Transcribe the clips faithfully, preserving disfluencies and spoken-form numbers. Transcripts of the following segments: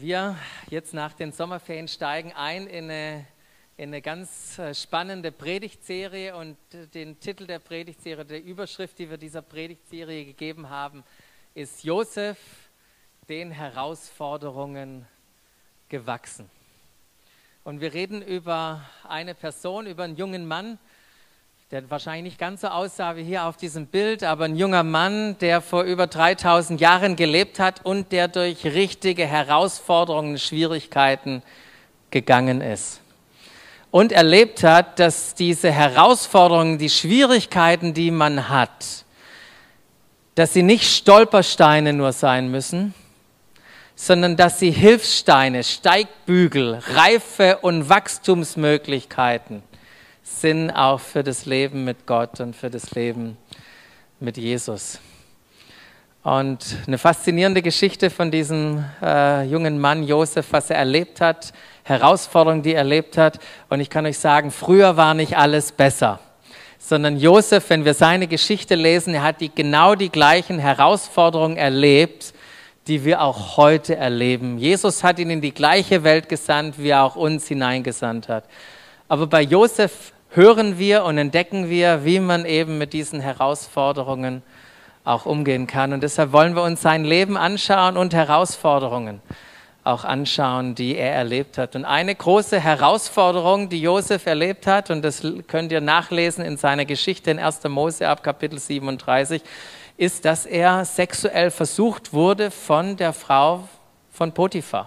Wir jetzt nach den Sommerferien steigen ein in eine, in eine ganz spannende Predigtserie und den Titel der Predigtserie, der Überschrift, die wir dieser Predigtserie gegeben haben, ist Josef den Herausforderungen gewachsen. Und wir reden über eine Person, über einen jungen Mann, der wahrscheinlich nicht ganz so aussah wie hier auf diesem Bild, aber ein junger Mann, der vor über dreitausend Jahren gelebt hat und der durch richtige Herausforderungen, Schwierigkeiten gegangen ist. Und erlebt hat, dass diese Herausforderungen, die Schwierigkeiten, die man hat, dass sie nicht Stolpersteine nur sein müssen, sondern dass sie Hilfssteine, Steigbügel, Reife- und Wachstumsmöglichkeiten sind auch für das Leben mit Gott und für das Leben mit Jesus. Und eine faszinierende Geschichte von diesem äh, jungen Mann Josef, was er erlebt hat, Herausforderungen, die er erlebt hat. Und ich kann euch sagen, früher war nicht alles besser, sondern Josef, wenn wir seine Geschichte lesen, er hat die, genau die gleichen Herausforderungen erlebt, die wir auch heute erleben. Jesus hat ihn in die gleiche Welt gesandt, wie er auch uns hineingesandt hat. Aber bei Josef hören wir und entdecken wir, wie man eben mit diesen Herausforderungen auch umgehen kann. Und deshalb wollen wir uns sein Leben anschauen und Herausforderungen auch anschauen, die er erlebt hat. Und eine große Herausforderung, die Josef erlebt hat, und das könnt ihr nachlesen in seiner Geschichte in erster Mose ab Kapitel siebenunddreißig, ist, dass er sexuell versucht wurde von der Frau von Potiphar.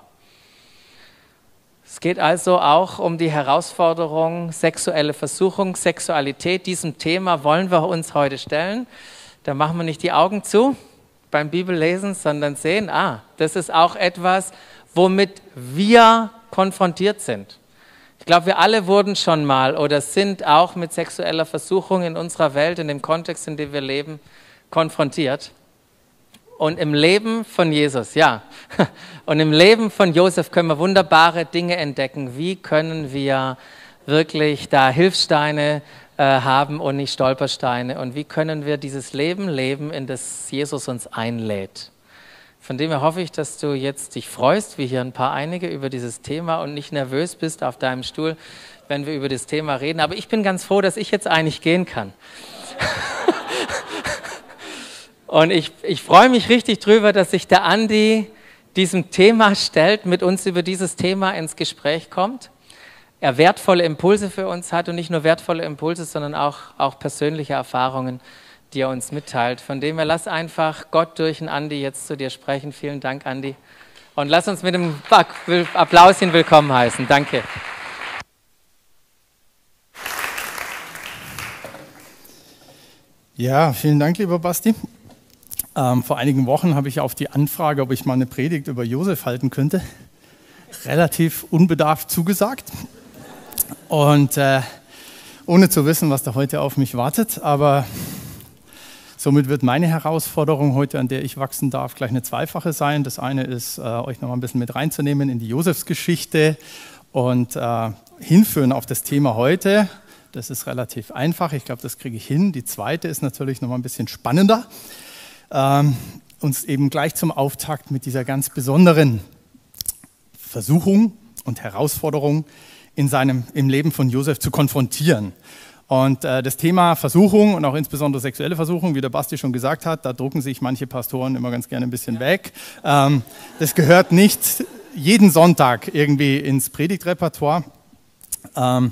Es geht also auch um die Herausforderung sexuelle Versuchung, Sexualität. Diesem Thema wollen wir uns heute stellen. Da machen wir nicht die Augen zu beim Bibellesen, sondern sehen, ah, das ist auch etwas, womit wir konfrontiert sind. Ich glaube, wir alle wurden schon mal oder sind auch mit sexueller Versuchung in unserer Welt, in dem Kontext, in dem wir leben, konfrontiert. Und im Leben von Jesus, ja, und im Leben von Josef können wir wunderbare Dinge entdecken. Wie können wir wirklich da Hilfssteine äh, haben und nicht Stolpersteine? Und wie können wir dieses Leben leben, in das Jesus uns einlädt? Von dem her hoffe ich, dass du jetzt dich freust, wie hier ein paar einige, über dieses Thema und nicht nervös bist auf deinem Stuhl, wenn wir über das Thema reden. Aber ich bin ganz froh, dass ich jetzt eigentlich gehen kann. Und ich, ich freue mich richtig drüber, dass sich der Andi diesem Thema stellt, mit uns über dieses Thema ins Gespräch kommt. Er wertvolle Impulse für uns hat und nicht nur wertvolle Impulse, sondern auch, auch persönliche Erfahrungen, die er uns mitteilt. Von dem her, lass einfach Gott durch den Andi jetzt zu dir sprechen. Vielen Dank, Andi. Und lass uns mit dem Applaus ihn willkommen heißen. Danke. Ja, vielen Dank, lieber Basti. Ähm, vor einigen Wochen habe ich auf die Anfrage, ob ich mal eine Predigt über Josef halten könnte, relativ unbedarft zugesagt. Und äh, ohne zu wissen, was da heute auf mich wartet. Aber somit wird meine Herausforderung heute, an der ich wachsen darf, gleich eine zweifache sein. Das eine ist, äh, euch noch mal ein bisschen mit reinzunehmen in die Josefsgeschichte und äh, hinführen auf das Thema heute. Das ist relativ einfach. Ich glaube, das kriege ich hin. Die zweite ist natürlich noch mal ein bisschen spannender. Ähm, uns eben gleich zum Auftakt mit dieser ganz besonderen Versuchung und Herausforderung in seinem, im Leben von Josef zu konfrontieren. Und äh, das Thema Versuchung und auch insbesondere sexuelle Versuchung, wie der Basti schon gesagt hat, da drucken sich manche Pastoren immer ganz gerne ein bisschen weg. Ähm, das gehört nicht jeden Sonntag irgendwie ins Predigtrepertoire. Ähm,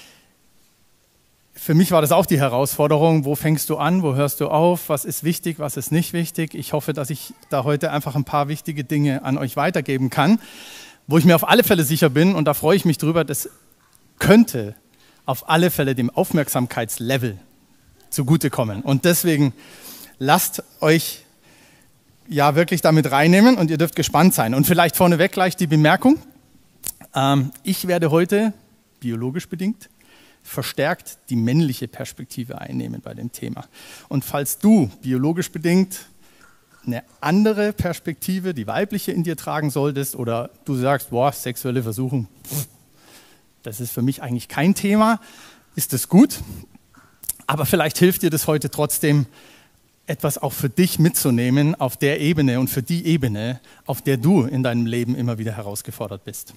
Für mich war das auch die Herausforderung, wo fängst du an, wo hörst du auf, was ist wichtig, was ist nicht wichtig. Ich hoffe, dass ich da heute einfach ein paar wichtige Dinge an euch weitergeben kann, wo ich mir auf alle Fälle sicher bin, und da freue ich mich drüber, das könnte auf alle Fälle dem Aufmerksamkeitslevel zugutekommen. Und deswegen lasst euch ja wirklich damit reinnehmen und ihr dürft gespannt sein. Und vielleicht vorneweg gleich die Bemerkung, ähm, ich werde heute, biologisch bedingt, verstärkt die männliche Perspektive einnehmen bei dem Thema. Und falls du biologisch bedingt eine andere Perspektive, die weibliche, in dir tragen solltest oder du sagst, boah, sexuelle Versuchung, das ist für mich eigentlich kein Thema, ist das gut. Aber vielleicht hilft dir das heute trotzdem, etwas auch für dich mitzunehmen auf der Ebene und für die Ebene, auf der du in deinem Leben immer wieder herausgefordert bist.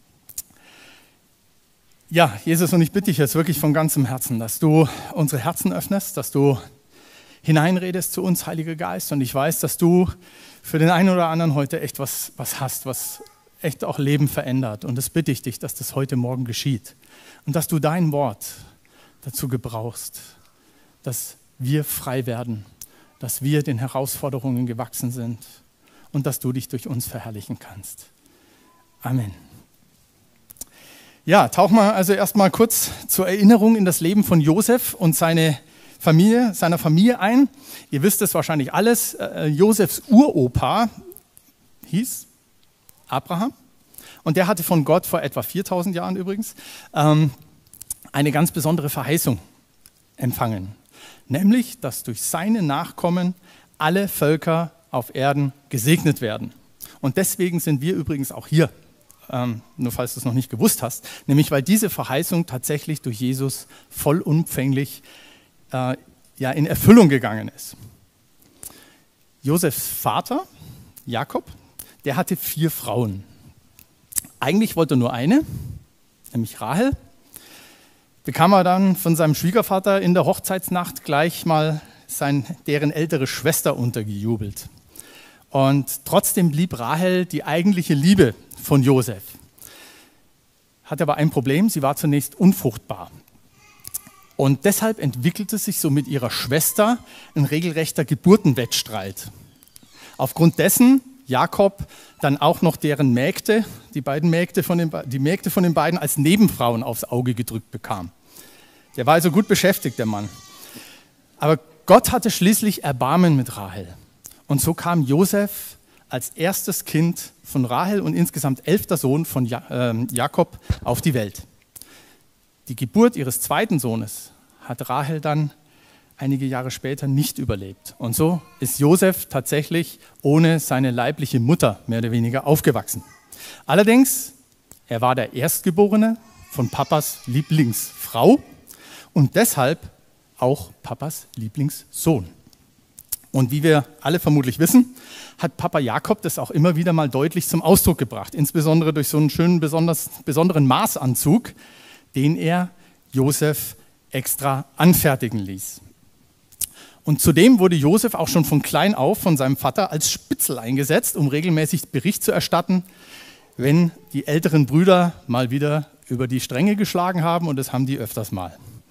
Ja, Jesus, und ich bitte dich jetzt wirklich von ganzem Herzen, dass du unsere Herzen öffnest, dass du hineinredest zu uns, Heiliger Geist. Und ich weiß, dass du für den einen oder anderen heute echt was, was hast, was echt auch Leben verändert. Und das bitte ich dich, dass das heute Morgen geschieht. Und dass du dein Wort dazu gebrauchst, dass wir frei werden, dass wir den Herausforderungen gewachsen sind und dass du dich durch uns verherrlichen kannst. Amen. Ja, tauchen wir also erstmal kurz zur Erinnerung in das Leben von Josef und seine Familie, seiner Familie ein. Ihr wisst es wahrscheinlich alles. Äh, Josefs Uropa hieß Abraham und der hatte von Gott vor etwa viertausend Jahren übrigens ähm, eine ganz besondere Verheißung empfangen. Nämlich, dass durch seine Nachkommen alle Völker auf Erden gesegnet werden. Und deswegen sind wir übrigens auch hier, ähm, nur falls du es noch nicht gewusst hast, nämlich weil diese Verheißung tatsächlich durch Jesus vollumfänglich äh, ja, in Erfüllung gegangen ist. Josefs Vater, Jakob, der hatte vier Frauen. Eigentlich wollte er nur eine, nämlich Rahel. Bekam er dann von seinem Schwiegervater in der Hochzeitsnacht gleich mal sein, deren ältere Schwester untergejubelt. Und trotzdem blieb Rahel die eigentliche Liebe von Josef. Hatte aber ein Problem, sie war zunächst unfruchtbar. Und deshalb entwickelte sich so mit ihrer Schwester ein regelrechter Geburtenwettstreit. Aufgrund dessen Jakob dann auch noch deren Mägde, die beiden Mägde von den, die Mägde von den beiden als Nebenfrauen aufs Auge gedrückt bekam. Der war also gut beschäftigt, der Mann. Aber Gott hatte schließlich Erbarmen mit Rahel. Und so kam Josef als erstes Kind von Rahel und insgesamt elfter Sohn von Jakob auf die Welt. Die Geburt ihres zweiten Sohnes hat Rahel dann einige Jahre später nicht überlebt. Und so ist Josef tatsächlich ohne seine leibliche Mutter mehr oder weniger aufgewachsen. Allerdings, er war der Erstgeborene von Papas Lieblingsfrau und deshalb auch Papas Lieblingssohn. Und wie wir alle vermutlich wissen, hat Papa Jakob das auch immer wieder mal deutlich zum Ausdruck gebracht, insbesondere durch so einen schönen besonders, besonderen Maßanzug, den er Josef extra anfertigen ließ. Und zudem wurde Josef auch schon von klein auf von seinem Vater als Spitzel eingesetzt, um regelmäßig Bericht zu erstatten, wenn die älteren Brüder mal wieder über die Stränge geschlagen haben, und das haben die öfters mal.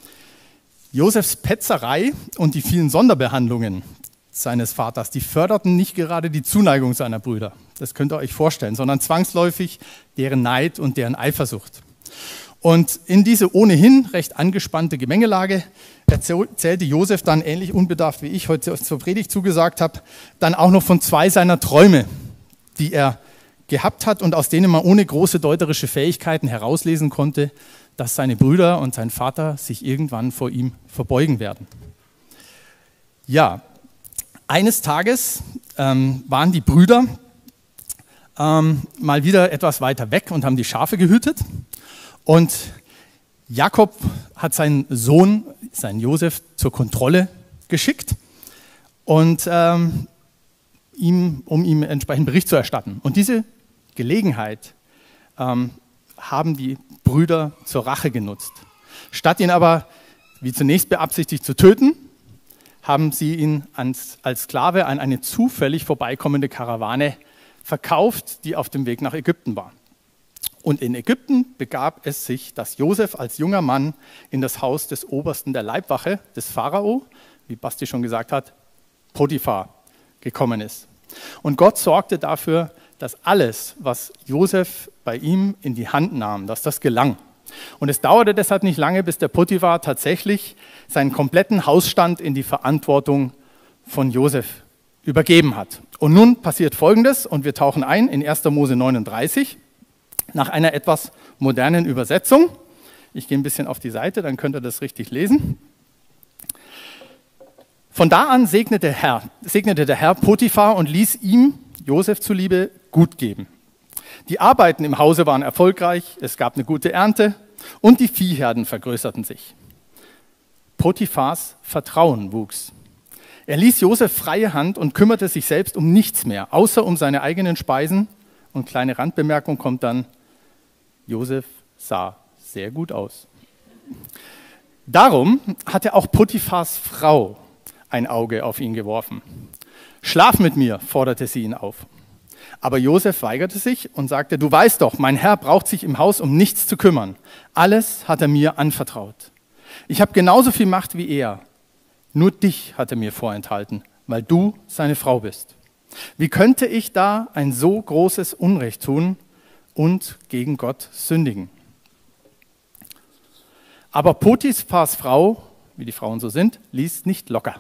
Josefs Petzerei und die vielen Sonderbehandlungen seines Vaters, die förderten nicht gerade die Zuneigung seiner Brüder, das könnt ihr euch vorstellen, sondern zwangsläufig deren Neid und deren Eifersucht. Und in diese ohnehin recht angespannte Gemengelage erzählte Josef dann, ähnlich unbedarft wie ich heute zur Predigt zugesagt habe, dann auch noch von zwei seiner Träume, die er gehabt hat und aus denen man ohne große deuterische Fähigkeiten herauslesen konnte, dass seine Brüder und sein Vater sich irgendwann vor ihm verbeugen werden. Ja, eines Tages ähm, waren die Brüder ähm, mal wieder etwas weiter weg und haben die Schafe gehütet. Und Jakob hat seinen Sohn, seinen Josef, zur Kontrolle geschickt, und, ähm, ihm, um ihm entsprechend Bericht zu erstatten. Und diese Gelegenheit ähm, haben die Brüder zur Rache genutzt. Statt ihn aber, wie zunächst beabsichtigt, zu töten, haben sie ihn als, als Sklave an eine zufällig vorbeikommende Karawane verkauft, die auf dem Weg nach Ägypten war. Und in Ägypten begab es sich, dass Josef als junger Mann in das Haus des Obersten der Leibwache, des Pharao, wie Basti schon gesagt hat, Potiphar, gekommen ist. Und Gott sorgte dafür, dass alles, was Josef bei ihm in die Hand nahm, dass das gelang. Und es dauerte deshalb nicht lange, bis der Potiphar tatsächlich seinen kompletten Hausstand in die Verantwortung von Josef übergeben hat. Und nun passiert Folgendes, und wir tauchen ein in erster Mose neununddreißig, nach einer etwas modernen Übersetzung. Ich gehe ein bisschen auf die Seite, dann könnt ihr das richtig lesen. Von da an segnete, Herr, segnete der Herr Potiphar und ließ ihm, Josef zuliebe, gut geben. Die Arbeiten im Hause waren erfolgreich, es gab eine gute Ernte und die Viehherden vergrößerten sich. Potiphars Vertrauen wuchs. Er ließ Josef freie Hand und kümmerte sich selbst um nichts mehr, außer um seine eigenen Speisen. Und kleine Randbemerkung kommt dann, Josef sah sehr gut aus. Darum hatte auch Potiphars Frau ein Auge auf ihn geworfen. Schlaf mit mir, forderte sie ihn auf. Aber Josef weigerte sich und sagte, du weißt doch, mein Herr braucht sich im Haus um nichts zu kümmern. Alles hat er mir anvertraut. Ich habe genauso viel Macht wie er. Nur dich hat er mir vorenthalten, weil du seine Frau bist. Wie könnte ich da ein so großes Unrecht tun und gegen Gott sündigen? Aber Potiphars Frau, wie die Frauen so sind, ließ nicht locker.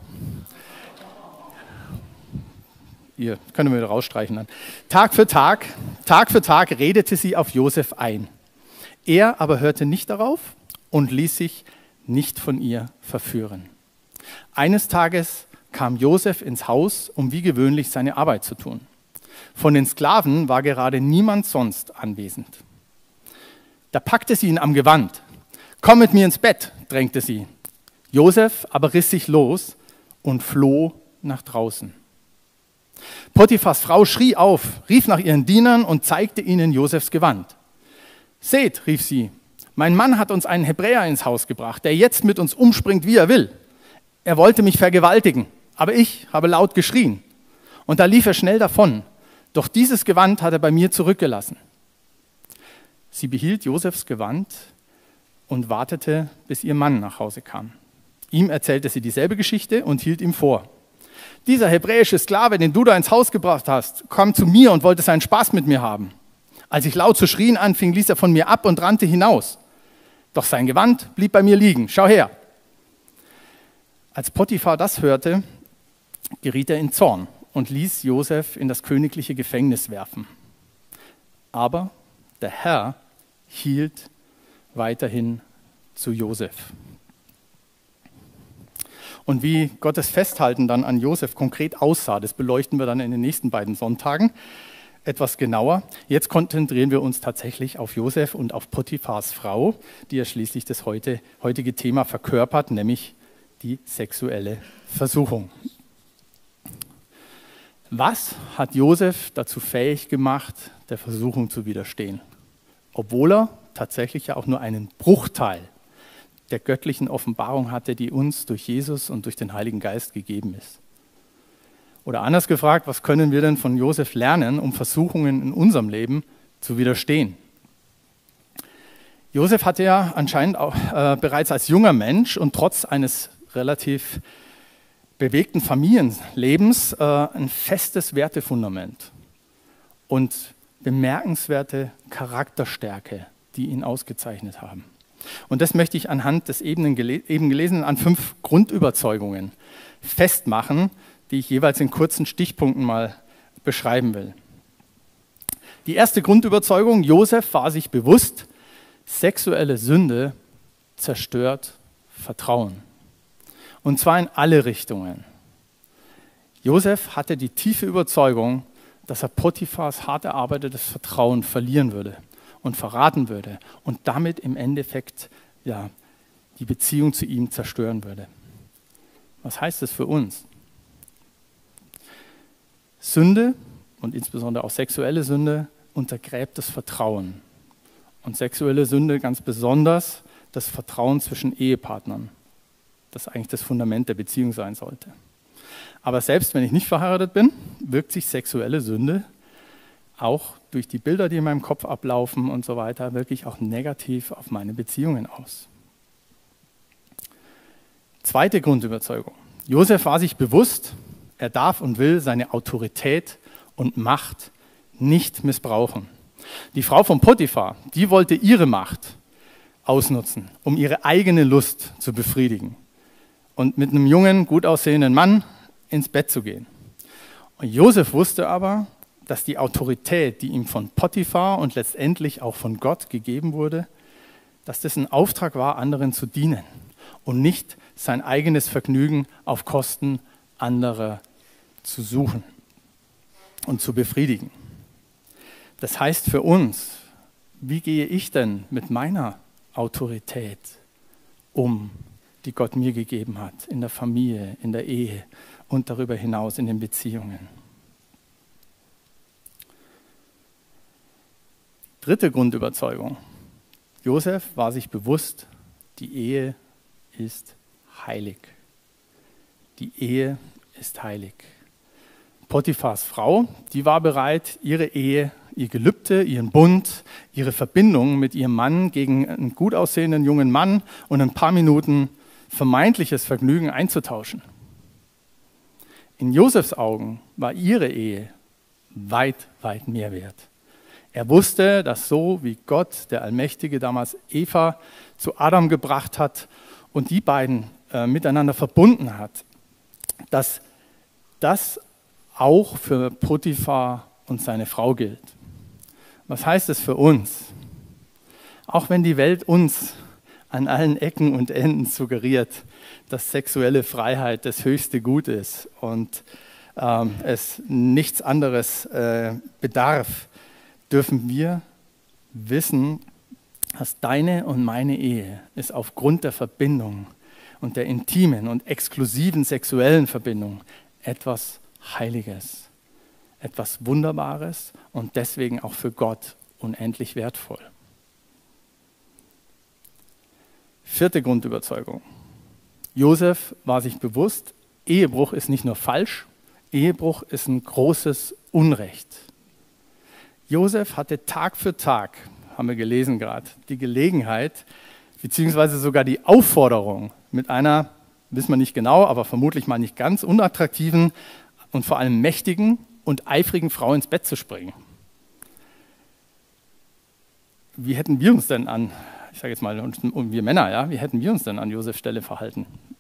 Ihr könnt mir wieder rausstreichen dann. Tag für Tag, Tag für Tag redete sie auf Josef ein. Er aber hörte nicht darauf und ließ sich nicht von ihr verführen. Eines Tages kam Josef ins Haus, um wie gewöhnlich seine Arbeit zu tun. Von den Sklaven war gerade niemand sonst anwesend. Da packte sie ihn am Gewand. Komm mit mir ins Bett, drängte sie. Josef aber riss sich los und floh nach draußen. Potiphars Frau schrie auf, rief nach ihren Dienern und zeigte ihnen Josefs Gewand. Seht, rief sie, mein Mann hat uns einen Hebräer ins Haus gebracht, der jetzt mit uns umspringt, wie er will. Er wollte mich vergewaltigen, aber ich habe laut geschrien. Und da lief er schnell davon. Doch dieses Gewand hat er bei mir zurückgelassen. Sie behielt Josefs Gewand und wartete, bis ihr Mann nach Hause kam. Ihm erzählte sie dieselbe Geschichte und hielt ihm vor. Dieser hebräische Sklave, den du da ins Haus gebracht hast, kam zu mir und wollte seinen Spaß mit mir haben. Als ich laut zu schrien anfing, ließ er von mir ab und rannte hinaus. Doch sein Gewand blieb bei mir liegen. Schau her. Als Potiphar das hörte, geriet er in Zorn und ließ Josef in das königliche Gefängnis werfen. Aber der Herr hielt weiterhin zu Josef. Und wie Gottes Festhalten dann an Josef konkret aussah, das beleuchten wir dann in den nächsten beiden Sonntagen etwas genauer. Jetzt konzentrieren wir uns tatsächlich auf Josef und auf Potiphars Frau, die ja schließlich das heute, heutige Thema verkörpert, nämlich die sexuelle Versuchung. Was hat Josef dazu fähig gemacht, der Versuchung zu widerstehen? Obwohl er tatsächlich ja auch nur einen Bruchteil der göttlichen Offenbarung hatte, die uns durch Jesus und durch den Heiligen Geist gegeben ist. Oder anders gefragt, was können wir denn von Josef lernen, um Versuchungen in unserem Leben zu widerstehen? Josef hatte ja anscheinend auch äh, bereits als junger Mensch und trotz eines relativ bewegten Familienlebens äh, ein festes Wertefundament und bemerkenswerte Charakterstärke, die ihn ausgezeichnet haben. Und das möchte ich anhand des eben gelesenen an fünf Grundüberzeugungen festmachen, die ich jeweils in kurzen Stichpunkten mal beschreiben will. Die erste Grundüberzeugung: Josef war sich bewusst, sexuelle Sünde zerstört Vertrauen. Und zwar in alle Richtungen. Josef hatte die tiefe Überzeugung, dass er Potiphars hart erarbeitetes Vertrauen verlieren würde und verraten würde und damit im Endeffekt ja, die Beziehung zu ihm zerstören würde. Was heißt das für uns? Sünde und insbesondere auch sexuelle Sünde untergräbt das Vertrauen. Und sexuelle Sünde ganz besonders das Vertrauen zwischen Ehepartnern, das eigentlich das Fundament der Beziehung sein sollte. Aber selbst wenn ich nicht verheiratet bin, wirkt sich sexuelle Sünde auch durch die Bilder, die in meinem Kopf ablaufen und so weiter, wirklich auch negativ auf meine Beziehungen aus. Zweite Grundüberzeugung. Josef war sich bewusst, er darf und will seine Autorität und Macht nicht missbrauchen. Die Frau von Potiphar, die wollte ihre Macht ausnutzen, um ihre eigene Lust zu befriedigen und mit einem jungen, gut aussehenden Mann ins Bett zu gehen. Und Josef wusste aber, dass die Autorität, die ihm von Potiphar und letztendlich auch von Gott gegeben wurde, dass das ein Auftrag war, anderen zu dienen und nicht sein eigenes Vergnügen auf Kosten anderer zu suchen und zu befriedigen. Das heißt für uns, wie gehe ich denn mit meiner Autorität um, die Gott mir gegeben hat, in der Familie, in der Ehe und darüber hinaus in den Beziehungen. Dritte Grundüberzeugung. Josef war sich bewusst, die Ehe ist heilig. Die Ehe ist heilig. Potiphars Frau, die war bereit, ihre Ehe, ihr Gelübde, ihren Bund, ihre Verbindung mit ihrem Mann gegen einen gut aussehenden jungen Mann und ein paar Minuten vermeintliches Vergnügen einzutauschen. In Josefs Augen war ihre Ehe weit, weit mehr wert. Er wusste, dass so wie Gott, der Allmächtige, damals Eva zu Adam gebracht hat und die beiden äh, miteinander verbunden hat, dass das auch für Potiphar und seine Frau gilt. Was heißt es für uns? Auch wenn die Welt uns an allen Ecken und Enden suggeriert, dass sexuelle Freiheit das höchste Gut ist und ähm, es nichts anderes äh, bedarf, dürfen wir wissen, dass deine und meine Ehe ist aufgrund der Verbindung und der intimen und exklusiven sexuellen Verbindung etwas Heiliges, etwas Wunderbares und deswegen auch für Gott unendlich wertvoll. Vierte Grundüberzeugung. Josef war sich bewusst, Ehebruch ist nicht nur falsch, Ehebruch ist ein großes Unrecht. Josef hatte Tag für Tag, haben wir gelesen gerade, die Gelegenheit, beziehungsweise sogar die Aufforderung, mit einer, wissen wir nicht genau, aber vermutlich mal nicht ganz unattraktiven und vor allem mächtigen und eifrigen Frau ins Bett zu springen. Wie hätten wir uns denn an, ich sage jetzt mal, und wir Männer, ja, wie hätten wir uns denn an Josefs Stelle verhalten?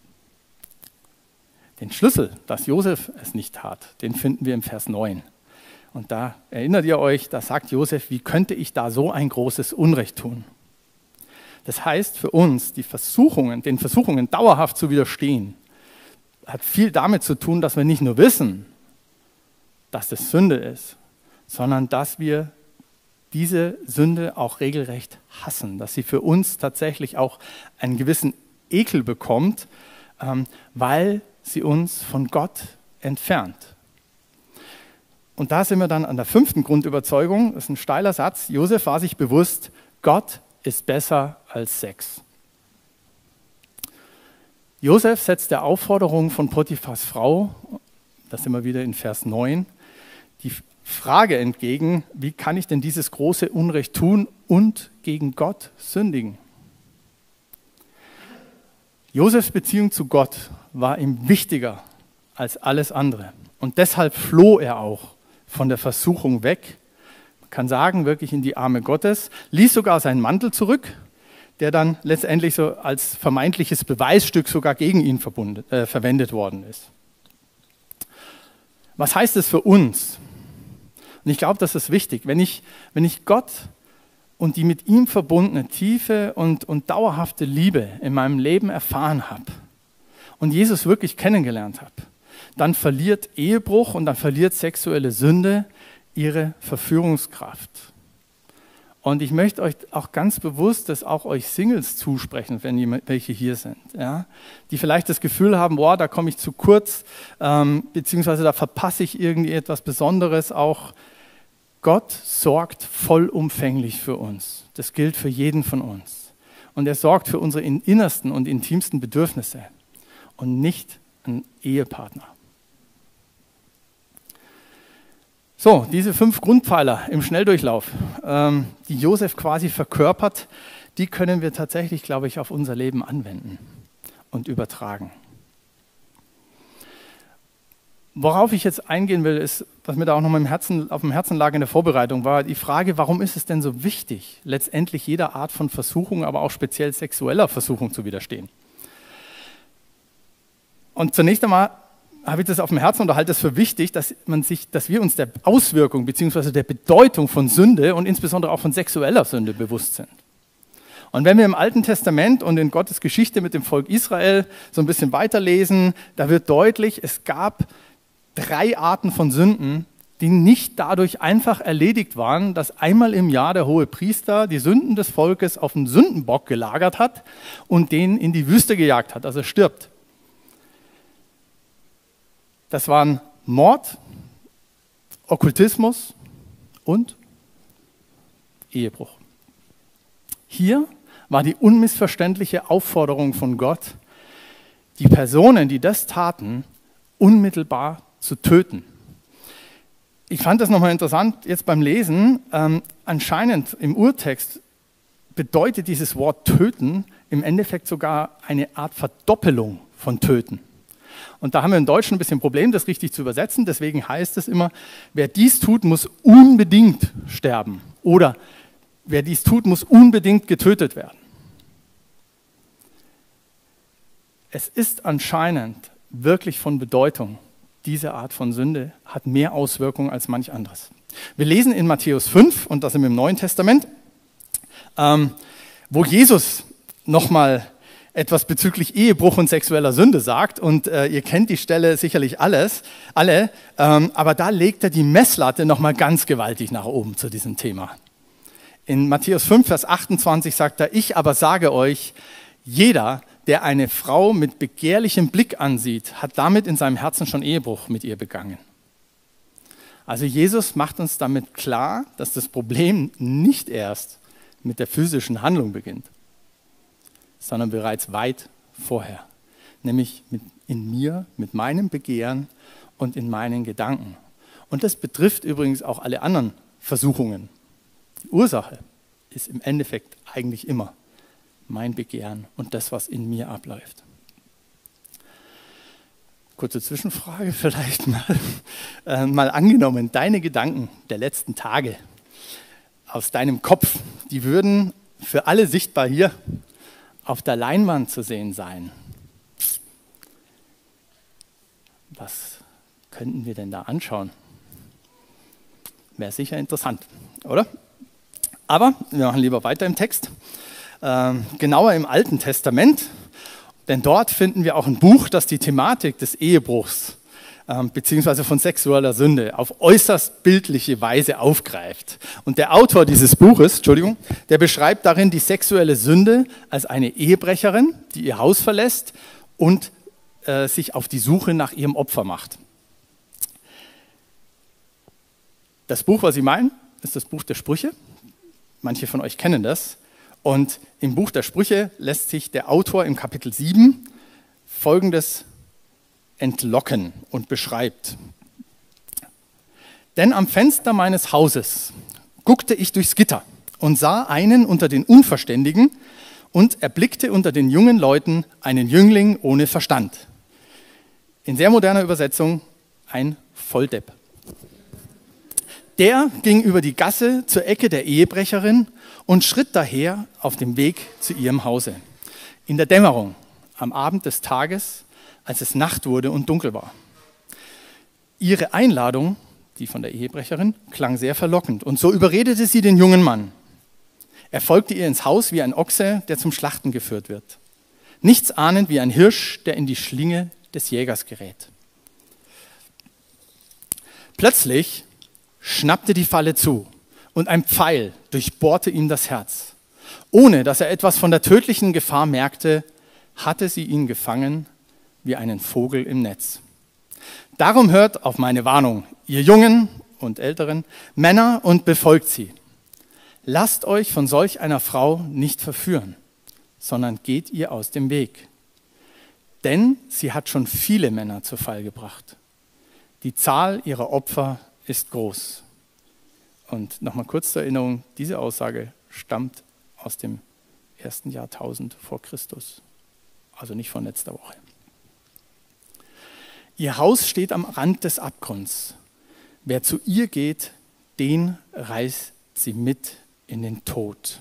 Den Schlüssel, dass Josef es nicht tat, den finden wir im Vers neun. Und da erinnert ihr euch, da sagt Josef, wie könnte ich da so ein großes Unrecht tun? Das heißt für uns, die Versuchungen, den Versuchungen dauerhaft zu widerstehen, hat viel damit zu tun, dass wir nicht nur wissen, dass das Sünde ist, sondern dass wir diese Sünde auch regelrecht hassen, dass sie für uns tatsächlich auch einen gewissen Ekel bekommt, ähm, weil sie uns von Gott entfernt. Und da sind wir dann an der fünften Grundüberzeugung, das ist ein steiler Satz. Josef war sich bewusst, Gott ist besser als Sex. Josef setzt der Aufforderung von Potiphars Frau, das sind wir wieder in Vers neun, die Frage entgegen, wie kann ich denn dieses große Unrecht tun und gegen Gott sündigen? Josefs Beziehung zu Gott war ihm wichtiger als alles andere. Und deshalb floh er auch von der Versuchung weg, man kann sagen, wirklich in die Arme Gottes, ließ sogar seinen Mantel zurück, der dann letztendlich so als vermeintliches Beweisstück sogar gegen ihn verbunden, äh, verwendet worden ist. Was heißt es für uns? Und ich glaube, das ist wichtig. Wenn ich, wenn ich Gott und die mit ihm verbundene tiefe und, und dauerhafte Liebe in meinem Leben erfahren habe und Jesus wirklich kennengelernt habe, dann verliert Ehebruch und dann verliert sexuelle Sünde ihre Verführungskraft. Und ich möchte euch auch ganz bewusst das auch euch Singles zusprechen, wenn die, welche hier sind, ja? Die vielleicht das Gefühl haben, boah, da komme ich zu kurz, ähm, beziehungsweise da verpasse ich irgendwie etwas Besonderes auch. Gott sorgt vollumfänglich für uns. Das gilt für jeden von uns. Und er sorgt für unsere innersten und intimsten Bedürfnisse und nicht ein Ehepartner. So, diese fünf Grundpfeiler im Schnelldurchlauf, ähm, die Josef quasi verkörpert, die können wir tatsächlich, glaube ich, auf unser Leben anwenden und übertragen. Worauf ich jetzt eingehen will, ist, was mir da auch noch mal im Herzen, auf dem Herzen lag in der Vorbereitung, war die Frage, warum ist es denn so wichtig, letztendlich jeder Art von Versuchung, aber auch speziell sexueller Versuchung zu widerstehen? Und zunächst einmal habe ich das auf dem Herzen und halte es für wichtig, dass, man sich, dass wir uns der Auswirkung bzw. der Bedeutung von Sünde und insbesondere auch von sexueller Sünde bewusst sind. Und wenn wir im Alten Testament und in Gottes Geschichte mit dem Volk Israel so ein bisschen weiterlesen, da wird deutlich, es gab drei Arten von Sünden, die nicht dadurch einfach erledigt waren, dass einmal im Jahr der hohe Priester die Sünden des Volkes auf einen Sündenbock gelagert hat und den in die Wüste gejagt hat, also er stirbt. Das waren Mord, Okkultismus und Ehebruch. Hier war die unmissverständliche Aufforderung von Gott, die Personen, die das taten, unmittelbar zu töten. Ich fand das nochmal interessant jetzt beim Lesen. Ähm, anscheinend im Urtext bedeutet dieses Wort töten im Endeffekt sogar eine Art Verdoppelung von töten. Und da haben wir im Deutschen ein bisschen ein Problem, das richtig zu übersetzen. Deswegen heißt es immer, wer dies tut, muss unbedingt sterben. Oder wer dies tut, muss unbedingt getötet werden. Es ist anscheinend wirklich von Bedeutung. Diese Art von Sünde hat mehr Auswirkungen als manch anderes. Wir lesen in Matthäus fünf, und das im Neuen Testament, ähm, wo Jesus nochmal etwas bezüglich Ehebruch und sexueller Sünde sagt. Und äh, ihr kennt die Stelle sicherlich alles, alle, ähm, aber da legt er die Messlatte nochmal ganz gewaltig nach oben zu diesem Thema. In Matthäus fünf, Vers achtundzwanzig sagt er, ich aber sage euch, jeder, der eine Frau mit begehrlichem Blick ansieht, hat damit in seinem Herzen schon Ehebruch mit ihr begangen. Also Jesus macht uns damit klar, dass das Problem nicht erst mit der physischen Handlung beginnt, sondern bereits weit vorher, nämlich mit, in mir, mit meinem Begehren und in meinen Gedanken. Und das betrifft übrigens auch alle anderen Versuchungen. Die Ursache ist im Endeffekt eigentlich immer mein Begehren und das, was in mir abläuft. Kurze Zwischenfrage vielleicht mal. Äh, mal angenommen, deine Gedanken der letzten Tage aus deinem Kopf, die würden für alle sichtbar hier auf der Leinwand zu sehen sein. Was könnten wir denn da anschauen? Wäre sicher interessant, oder? Aber wir machen lieber weiter im Text. Ähm, genauer im Alten Testament, denn dort finden wir auch ein Buch, das die Thematik des Ehebruchs ähm, bzw. von sexueller Sünde auf äußerst bildliche Weise aufgreift. Und der Autor dieses Buches, Entschuldigung, der beschreibt darin die sexuelle Sünde als eine Ehebrecherin, die ihr Haus verlässt und äh, sich auf die Suche nach ihrem Opfer macht. Das Buch, was ich meine, ist das Buch der Sprüche. Manche von euch kennen das. Und im Buch der Sprüche lässt sich der Autor im Kapitel sieben Folgendes entlocken und beschreibt. Denn am Fenster meines Hauses guckte ich durchs Gitter und sah einen unter den Unverständigen und erblickte unter den jungen Leuten einen Jüngling ohne Verstand. In sehr moderner Übersetzung ein Volldepp. Der ging über die Gasse zur Ecke der Ehebrecherin und schritt daher auf dem Weg zu ihrem Hause. In der Dämmerung, am Abend des Tages, als es Nacht wurde und dunkel war. Ihre Einladung, die von der Ehebrecherin, klang sehr verlockend und so überredete sie den jungen Mann. Er folgte ihr ins Haus wie ein Ochse, der zum Schlachten geführt wird. Nichts ahnend wie ein Hirsch, der in die Schlinge des Jägers gerät. Plötzlich schnappte die Falle zu und ein Pfeil durchbohrte ihm das Herz. Ohne dass er etwas von der tödlichen Gefahr merkte, hatte sie ihn gefangen wie einen Vogel im Netz. Darum hört auf meine Warnung, ihr Jungen und Älteren, Männer, und befolgt sie. Lasst euch von solch einer Frau nicht verführen, sondern geht ihr aus dem Weg. Denn sie hat schon viele Männer zu Fall gebracht. Die Zahl ihrer Opfer ist groß. Und nochmal kurz zur Erinnerung, diese Aussage stammt aus dem ersten Jahrtausend vor Christus, also nicht von letzter Woche. Ihr Haus steht am Rand des Abgrunds. Wer zu ihr geht, den reißt sie mit in den Tod.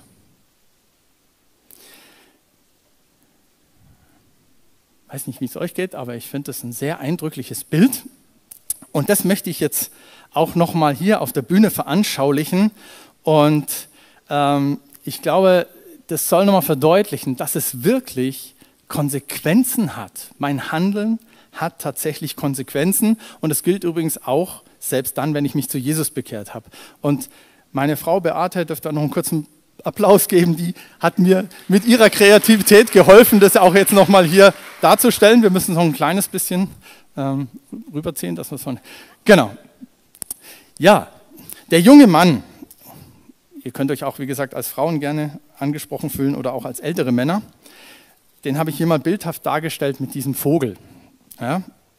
Ich weiß nicht, wie es euch geht, aber ich finde das ein sehr eindrückliches Bild. Und das möchte ich jetzt auch nochmal hier auf der Bühne veranschaulichen. Und ähm, ich glaube, das soll nochmal verdeutlichen, dass es wirklich Konsequenzen hat. Mein Handeln hat tatsächlich Konsequenzen. Und das gilt übrigens auch selbst dann, wenn ich mich zu Jesus bekehrt habe. Und meine Frau Beate dürfte noch einen kurzen Applaus geben. Die hat mir mit ihrer Kreativität geholfen, das auch jetzt nochmal hier darzustellen. Wir müssen noch ein kleines bisschen ähm, rüberziehen, dass wir von. Genau. Ja, der junge Mann, ihr könnt euch auch, wie gesagt, als Frauen gerne angesprochen fühlen oder auch als ältere Männer, den habe ich hier mal bildhaft dargestellt mit diesem Vogel. Ja.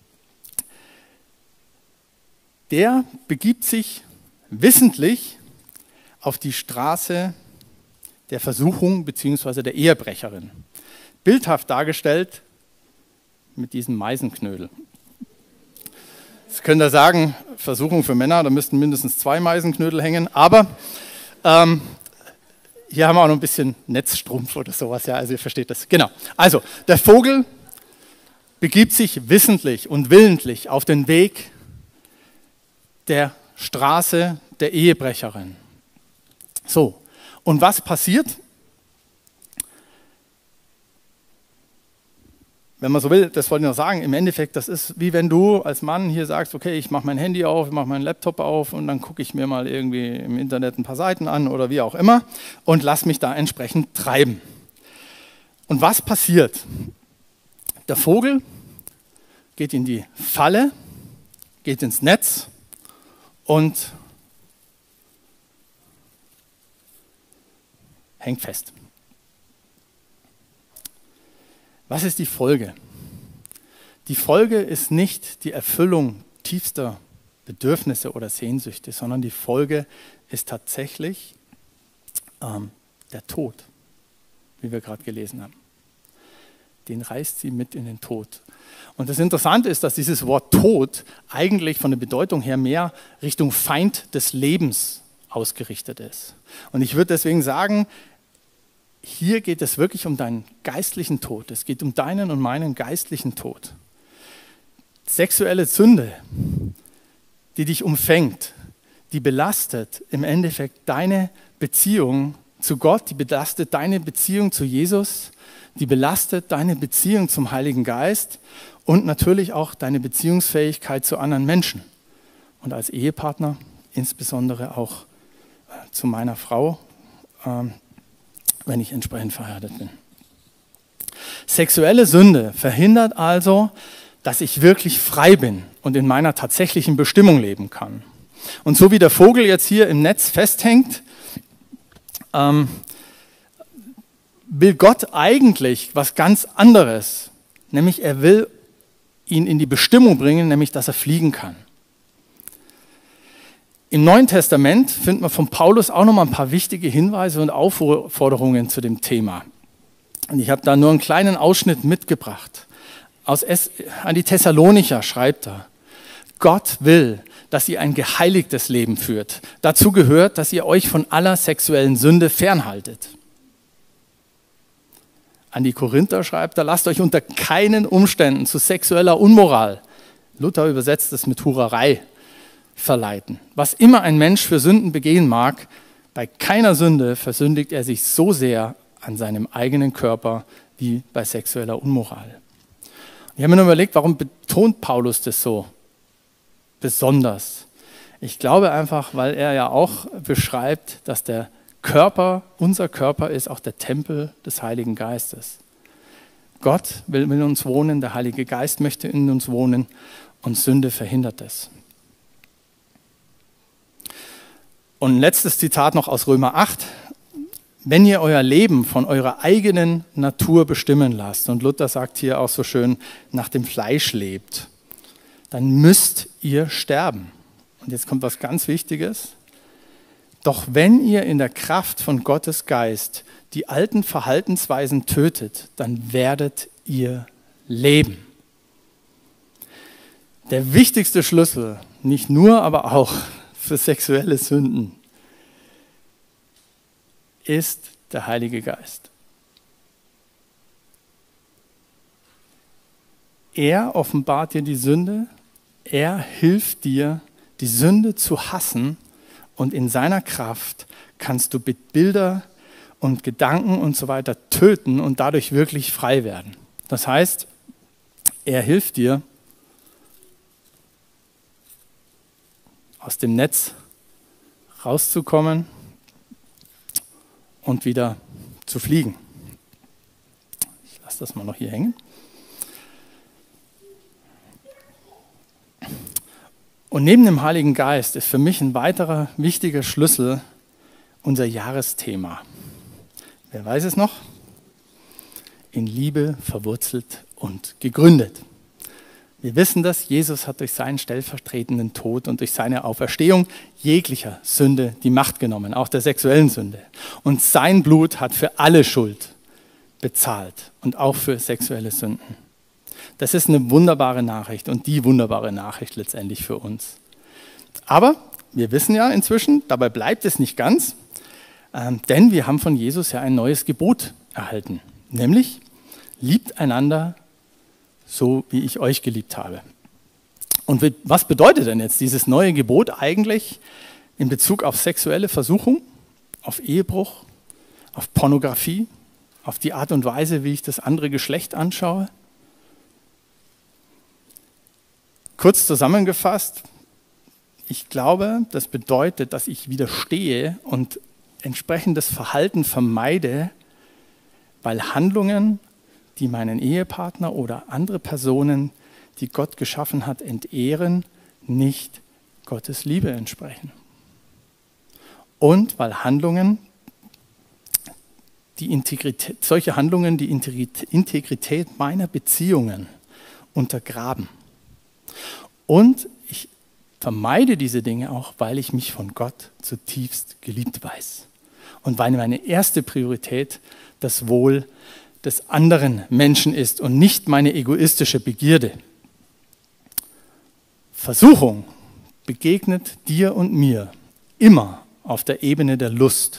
Der begibt sich wissentlich auf die Straße der Versuchung bzw. der Ehebrecherin. Bildhaft dargestellt mit diesem Meisenknödel. Jetzt könnt ihr sagen, Versuchung für Männer, da müssten mindestens zwei Meisenknödel hängen, aber ähm, hier haben wir auch noch ein bisschen Netzstrumpf oder sowas, ja, also ihr versteht das. Genau, also der Vogel begibt sich wissentlich und willentlich auf den Weg der Straße der Ehebrecherin. So, und was passiert? Wenn man so will, das wollte ich noch sagen, im Endeffekt, das ist wie wenn du als Mann hier sagst, okay, ich mache mein Handy auf, ich mache meinen Laptop auf und dann gucke ich mir mal irgendwie im Internet ein paar Seiten an oder wie auch immer und lass mich da entsprechend treiben. Und was passiert? Der Vogel geht in die Falle, geht ins Netz und hängt fest. Was ist die Folge? Die Folge ist nicht die Erfüllung tiefster Bedürfnisse oder Sehnsüchte, sondern die Folge ist tatsächlich ähm, der Tod, wie wir gerade gelesen haben. Den reißt sie mit in den Tod. Und das Interessante ist, dass dieses Wort Tod eigentlich von der Bedeutung her mehr Richtung Feind des Lebens ausgerichtet ist. Und ich würde deswegen sagen, hier geht es wirklich um deinen geistlichen Tod. Es geht um deinen und meinen geistlichen Tod. Sexuelle Sünde, die dich umfängt, die belastet im Endeffekt deine Beziehung zu Gott, die belastet deine Beziehung zu Jesus, die belastet deine Beziehung zum Heiligen Geist und natürlich auch deine Beziehungsfähigkeit zu anderen Menschen. Und als Ehepartner insbesondere auch äh, zu meiner Frau, ähm, wenn ich entsprechend verheiratet bin. Sexuelle Sünde verhindert also, dass ich wirklich frei bin und in meiner tatsächlichen Bestimmung leben kann. Und so wie der Vogel jetzt hier im Netz festhängt, ähm, will Gott eigentlich was ganz anderes, nämlich er will ihn in die Bestimmung bringen, nämlich dass er fliegen kann. Im Neuen Testament finden wir von Paulus auch noch mal ein paar wichtige Hinweise und Aufforderungen zu dem Thema. Und ich habe da nur einen kleinen Ausschnitt mitgebracht. Aus es, an die Thessalonicher schreibt er, Gott will, dass ihr ein geheiligtes Leben führt. Dazu gehört, dass ihr euch von aller sexuellen Sünde fernhaltet. An die Korinther schreibt er, lasst euch unter keinen Umständen zu sexueller Unmoral, Luther übersetzt es mit Hurerei, verleiten. Was immer ein Mensch für Sünden begehen mag, bei keiner Sünde versündigt er sich so sehr an seinem eigenen Körper wie bei sexueller Unmoral. Ich habe mir nur überlegt, warum betont Paulus das so besonders? Ich glaube einfach, weil er ja auch beschreibt, dass der Körper, unser Körper ist auch der Tempel des Heiligen Geistes. Gott will in uns wohnen, der Heilige Geist möchte in uns wohnen und Sünde verhindert es. Und ein letztes Zitat noch aus Römer acht. Wenn ihr euer Leben von eurer eigenen Natur bestimmen lasst, und Luther sagt hier auch so schön, nach dem Fleisch lebt, dann müsst ihr sterben. Und jetzt kommt was ganz Wichtiges. Doch wenn ihr in der Kraft von Gottes Geist die alten Verhaltensweisen tötet, dann werdet ihr leben. Der wichtigste Schlüssel, nicht nur, aber auch für sexuelle Sünden, ist der Heilige Geist. Er offenbart dir die Sünde, er hilft dir, die Sünde zu hassen und in seiner Kraft kannst du Bilder und Gedanken und so weiter töten und dadurch wirklich frei werden. Das heißt, er hilft dir, aus dem Netz rauszukommen und wieder zu fliegen. Ich lasse das mal noch hier hängen. Und neben dem Heiligen Geist ist für mich ein weiterer wichtiger Schlüssel unser Jahresthema. Wer weiß es noch? In Liebe verwurzelt und gegründet. Wir wissen das, Jesus hat durch seinen stellvertretenden Tod und durch seine Auferstehung jeglicher Sünde die Macht genommen, auch der sexuellen Sünde. Und sein Blut hat für alle Schuld bezahlt und auch für sexuelle Sünden. Das ist eine wunderbare Nachricht und die wunderbare Nachricht letztendlich für uns. Aber wir wissen ja inzwischen, dabei bleibt es nicht ganz, ähm, denn wir haben von Jesus ja ein neues Gebot erhalten, nämlich liebt einander so, wie ich euch geliebt habe. Und was bedeutet denn jetzt dieses neue Gebot eigentlich in Bezug auf sexuelle Versuchung, auf Ehebruch, auf Pornografie, auf die Art und Weise, wie ich das andere Geschlecht anschaue? Kurz zusammengefasst, ich glaube, das bedeutet, dass ich widerstehe und entsprechendes Verhalten vermeide, weil Handlungen, die meinen Ehepartner oder andere Personen, die Gott geschaffen hat, entehren, nicht Gottes Liebe entsprechen. Und weil Handlungen, die Integrität, solche Handlungen die Integrität meiner Beziehungen untergraben. Und ich vermeide diese Dinge auch, weil ich mich von Gott zutiefst geliebt weiß. Und weil meine erste Priorität das Wohl des anderen Menschen ist und nicht meine egoistische Begierde. Versuchung begegnet dir und mir immer auf der Ebene der Lust.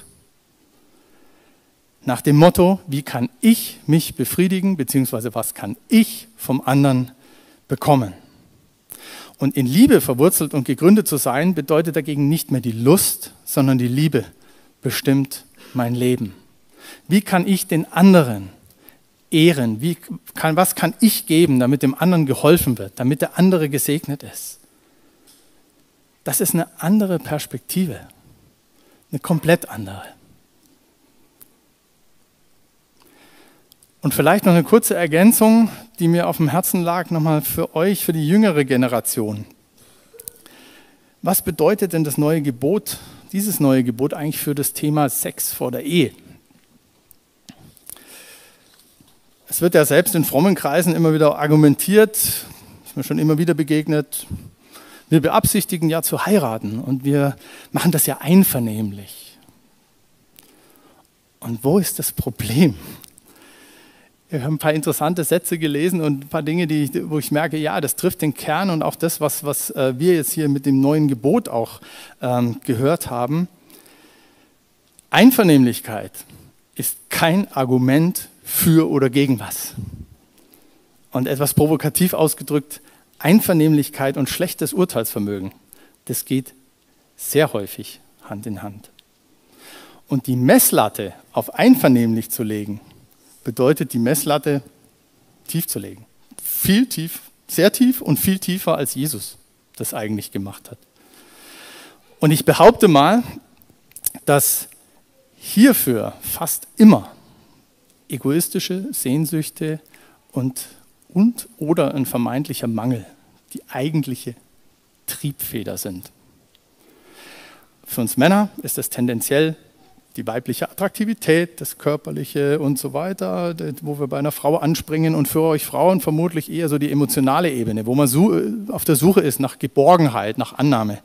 Nach dem Motto, wie kann ich mich befriedigen, beziehungsweise was kann ich vom anderen bekommen? Und in Liebe verwurzelt und gegründet zu sein, bedeutet dagegen nicht mehr die Lust, sondern die Liebe bestimmt mein Leben. Wie kann ich den anderen ehren? Wie kann, was kann ich geben, damit dem anderen geholfen wird, damit der andere gesegnet ist? Das ist eine andere Perspektive, eine komplett andere. Und vielleicht noch eine kurze Ergänzung, die mir auf dem Herzen lag, nochmal für euch, für die jüngere Generation. Was bedeutet denn das neue Gebot, dieses neue Gebot eigentlich für das Thema Sex vor der Ehe? Es wird ja selbst in frommen Kreisen immer wieder argumentiert, ist mir schon immer wieder begegnet, wir beabsichtigen ja zu heiraten und wir machen das ja einvernehmlich. Und wo ist das Problem? Ich habe ein paar interessante Sätze gelesen und ein paar Dinge, die, wo ich merke, ja, das trifft den Kern und auch das, was, was wir jetzt hier mit dem neuen Gebot auch ähm, gehört haben. Einvernehmlichkeit ist kein Argument für oder gegen was. Und etwas provokativ ausgedrückt, Einvernehmlichkeit und schlechtes Urteilsvermögen, das geht sehr häufig Hand in Hand. Und die Messlatte auf einvernehmlich zu legen, bedeutet die Messlatte tief zu legen. Viel tief, sehr tief und viel tiefer, als Jesus das eigentlich gemacht hat. Und ich behaupte mal, dass hierfür fast immer egoistische Sehnsüchte und, und oder ein vermeintlicher Mangel die eigentliche Triebfeder sind. Für uns Männer ist das tendenziell die weibliche Attraktivität, das Körperliche und so weiter, wo wir bei einer Frau anspringen, und für euch Frauen vermutlich eher so die emotionale Ebene, wo man auf der Suche ist nach Geborgenheit, nach Annahme.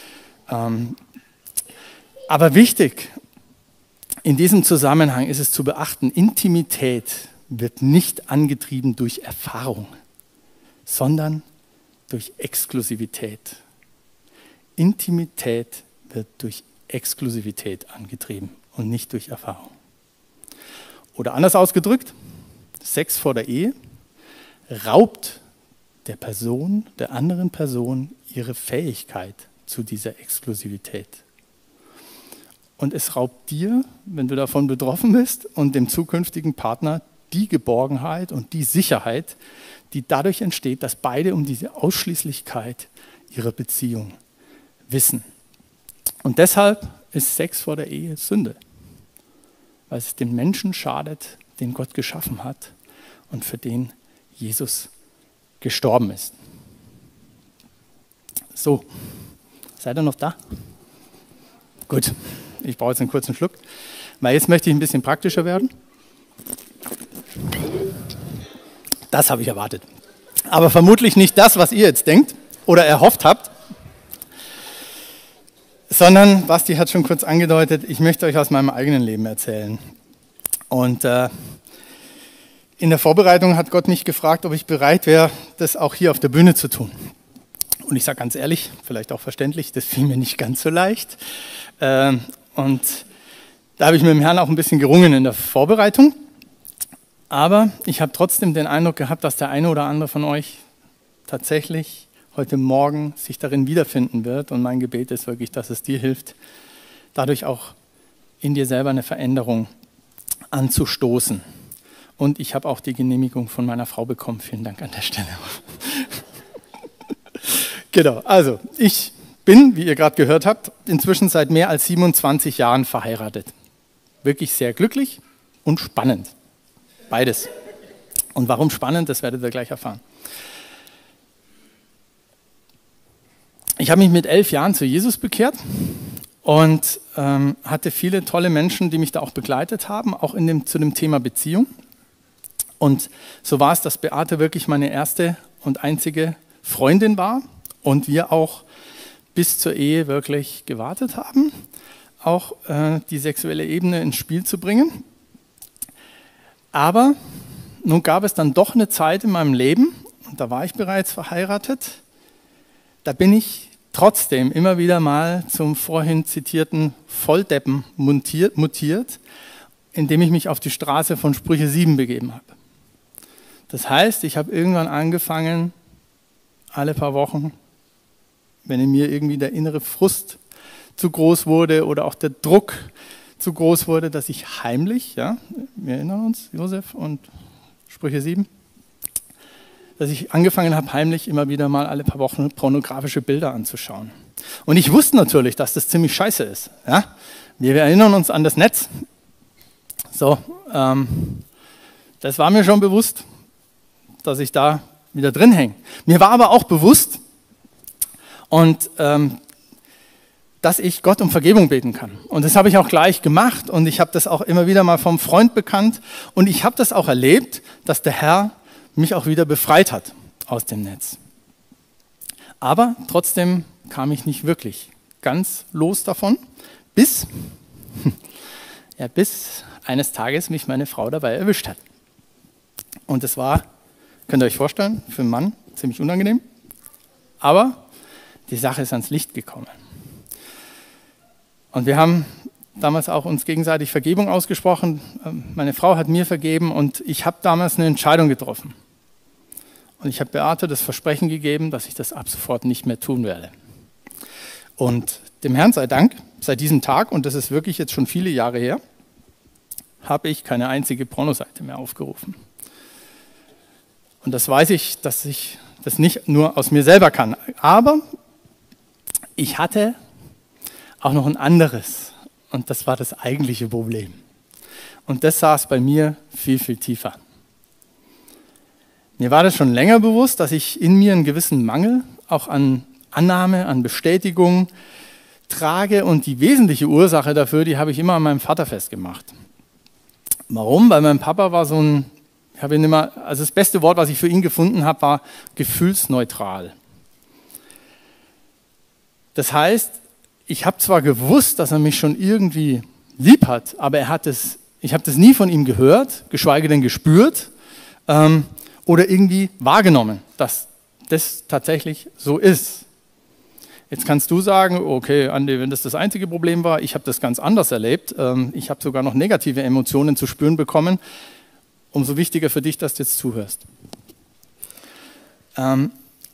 Aber wichtig in diesem Zusammenhang ist es zu beachten, Intimität wird nicht angetrieben durch Erfahrung, sondern durch Exklusivität. Intimität wird durch Exklusivität angetrieben und nicht durch Erfahrung. Oder anders ausgedrückt, Sex vor der Ehe raubt der Person, der anderen Person ihre Fähigkeit zu dieser Exklusivität. Und es raubt dir, wenn du davon betroffen bist, und dem zukünftigen Partner die Geborgenheit und die Sicherheit, die dadurch entsteht, dass beide um diese Ausschließlichkeit ihrer Beziehung wissen. Und deshalb ist Sex vor der Ehe Sünde, weil es dem Menschen schadet, den Gott geschaffen hat und für den Jesus gestorben ist. So, seid ihr noch da? Gut, ich brauche jetzt einen kurzen Schluck, weil jetzt möchte ich ein bisschen praktischer werden. Das habe ich erwartet. Aber vermutlich nicht das, was ihr jetzt denkt oder erhofft habt, sondern, Basti hat schon kurz angedeutet, ich möchte euch aus meinem eigenen Leben erzählen. Und äh, in der Vorbereitung hat Gott mich gefragt, ob ich bereit wäre, das auch hier auf der Bühne zu tun. Und ich sage ganz ehrlich, vielleicht auch verständlich, das fiel mir nicht ganz so leicht. Äh, und da habe ich mit dem Herrn auch ein bisschen gerungen in der Vorbereitung. Aber ich habe trotzdem den Eindruck gehabt, dass der eine oder andere von euch tatsächlich heute Morgen sich darin wiederfinden wird. Und mein Gebet ist wirklich, dass es dir hilft, dadurch auch in dir selber eine Veränderung anzustoßen. Und ich habe auch die Genehmigung von meiner Frau bekommen. Vielen Dank an der Stelle. Genau, also ich bin, wie ihr gerade gehört habt, inzwischen seit mehr als siebenundzwanzig Jahren verheiratet. Wirklich sehr glücklich und spannend. Beides. Und warum spannend, das werdet ihr gleich erfahren. Ich habe mich mit elf Jahren zu Jesus bekehrt und ähm, hatte viele tolle Menschen, die mich da auch begleitet haben, auch in dem, zu dem Thema Beziehung. Und so war es, dass Beate wirklich meine erste und einzige Freundin war und wir auch bis zur Ehe wirklich gewartet haben, auch äh, die sexuelle Ebene ins Spiel zu bringen. Aber nun gab es dann doch eine Zeit in meinem Leben, und da war ich bereits verheiratet, da bin ich trotzdem immer wieder mal zum vorhin zitierten Volldeppen mutiert, mutiert, indem ich mich auf die Straße von Sprüche sieben begeben habe. Das heißt, ich habe irgendwann angefangen, alle paar Wochen, wenn in mir irgendwie der innere Frust zu groß wurde oder auch der Druck zu groß wurde, dass ich heimlich, ja, wir erinnern uns, Josef und Sprüche sieben, dass ich angefangen habe, heimlich immer wieder mal alle paar Wochen pornografische Bilder anzuschauen. Und ich wusste natürlich, dass das ziemlich scheiße ist. Ja? Wir erinnern uns an das Netz. So, ähm, das war mir schon bewusst, dass ich da wieder drin hänge. Mir war aber auch bewusst, und ähm, dass ich Gott um Vergebung beten kann. Und das habe ich auch gleich gemacht und ich habe das auch immer wieder mal vom Freund bekannt und ich habe das auch erlebt, dass der Herr mich auch wieder befreit hat aus dem Netz. Aber trotzdem kam ich nicht wirklich ganz los davon, bis, ja, bis eines Tages mich meine Frau dabei erwischt hat. Und das war, könnt ihr euch vorstellen, für einen Mann ziemlich unangenehm, aber die Sache ist ans Licht gekommen. Und wir haben damals auch uns gegenseitig Vergebung ausgesprochen. Meine Frau hat mir vergeben und ich habe damals eine Entscheidung getroffen. Und ich habe Beate das Versprechen gegeben, dass ich das ab sofort nicht mehr tun werde. Und dem Herrn sei Dank, seit diesem Tag, und das ist wirklich jetzt schon viele Jahre her, habe ich keine einzige Pornoseite mehr aufgerufen. Und das weiß ich, dass ich das nicht nur aus mir selber kann. Aber ich hatte auch noch ein anderes. Und das war das eigentliche Problem. Und das saß bei mir viel, viel tiefer. Mir war das schon länger bewusst, dass ich in mir einen gewissen Mangel auch an Annahme, an Bestätigung trage. Und die wesentliche Ursache dafür, die habe ich immer an meinem Vater festgemacht. Warum? Weil mein Papa war so ein, ich habe ihn immer, also das beste Wort, was ich für ihn gefunden habe, war gefühlsneutral. Das heißt, ich habe zwar gewusst, dass er mich schon irgendwie lieb hat, aber er hat es, ich habe das nie von ihm gehört, geschweige denn gespürt ähm, oder irgendwie wahrgenommen, dass das tatsächlich so ist. Jetzt kannst du sagen, okay, Andi, wenn das das einzige Problem war, ich habe das ganz anders erlebt, ähm, ich habe sogar noch negative Emotionen zu spüren bekommen, umso wichtiger für dich, dass du jetzt zuhörst. Ähm,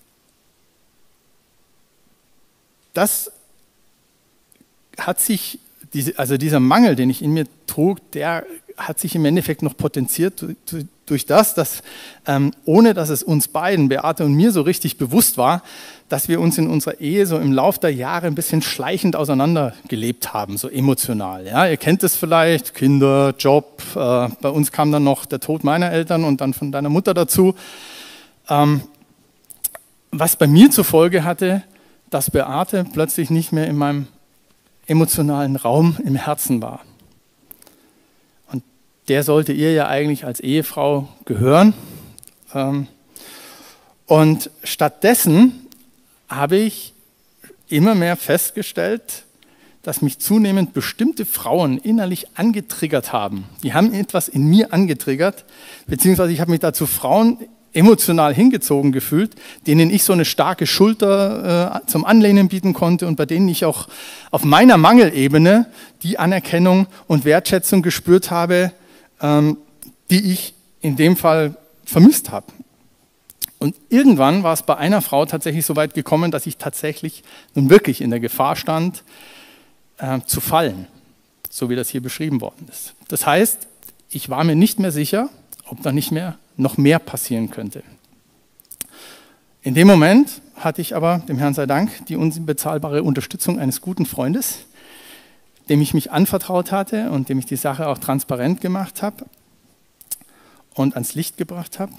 das hat sich, diese, also dieser Mangel, den ich in mir trug, der hat sich im Endeffekt noch potenziert durch, durch das, dass ähm, ohne dass es uns beiden, Beate und mir, so richtig bewusst war, dass wir uns in unserer Ehe so im Lauf der Jahre ein bisschen schleichend auseinandergelebt haben, so emotional. Ja, ihr kennt es vielleicht, Kinder, Job, äh, bei uns kam dann noch der Tod meiner Eltern und dann von deiner Mutter dazu. Ähm, was bei mir zur Folge hatte, dass Beate plötzlich nicht mehr in meinem emotionalen Raum im Herzen war. Und der sollte ihr ja eigentlich als Ehefrau gehören. Und stattdessen habe ich immer mehr festgestellt, dass mich zunehmend bestimmte Frauen innerlich angetriggert haben. Die haben etwas in mir angetriggert, beziehungsweise ich habe mich dazu Frauen emotional hingezogen gefühlt, denen ich so eine starke Schulter äh, zum Anlehnen bieten konnte und bei denen ich auch auf meiner Mangelebene die Anerkennung und Wertschätzung gespürt habe, ähm, die ich in dem Fall vermisst habe. Und irgendwann war es bei einer Frau tatsächlich so weit gekommen, dass ich tatsächlich nun wirklich in der Gefahr stand, äh, zu fallen, so wie das hier beschrieben worden ist. Das heißt, ich war mir nicht mehr sicher, ob da nicht mehr noch mehr passieren könnte. In dem Moment hatte ich aber, dem Herrn sei Dank, die unbezahlbare Unterstützung eines guten Freundes, dem ich mich anvertraut hatte und dem ich die Sache auch transparent gemacht habe und ans Licht gebracht habe.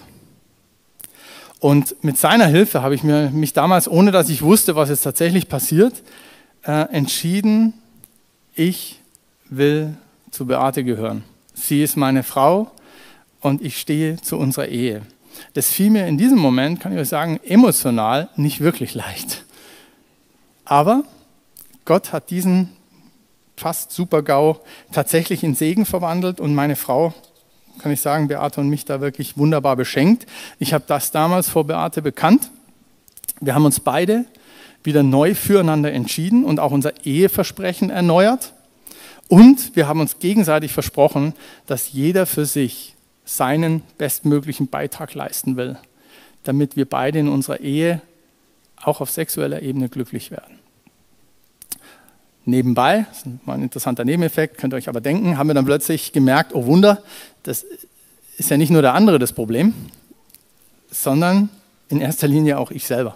Und mit seiner Hilfe habe ich mir, mich damals, ohne dass ich wusste, was jetzt tatsächlich passiert, äh, entschieden, ich will zu Beate gehören. Sie ist meine Frau und ich stehe zu unserer Ehe. Das fiel mir in diesem Moment, kann ich euch sagen, emotional nicht wirklich leicht. Aber Gott hat diesen fast Super-GAU tatsächlich in Segen verwandelt und meine Frau, kann ich sagen, Beate und mich da wirklich wunderbar beschenkt. Ich habe das damals vor Beate bekannt. Wir haben uns beide wieder neu füreinander entschieden und auch unser Eheversprechen erneuert. Und wir haben uns gegenseitig versprochen, dass jeder für sich seinen bestmöglichen Beitrag leisten will, damit wir beide in unserer Ehe auch auf sexueller Ebene glücklich werden. Nebenbei, das ist mal ein interessanter Nebeneffekt, könnt ihr euch aber denken, haben wir dann plötzlich gemerkt, oh Wunder, das ist ja nicht nur der andere das Problem, sondern in erster Linie auch ich selber.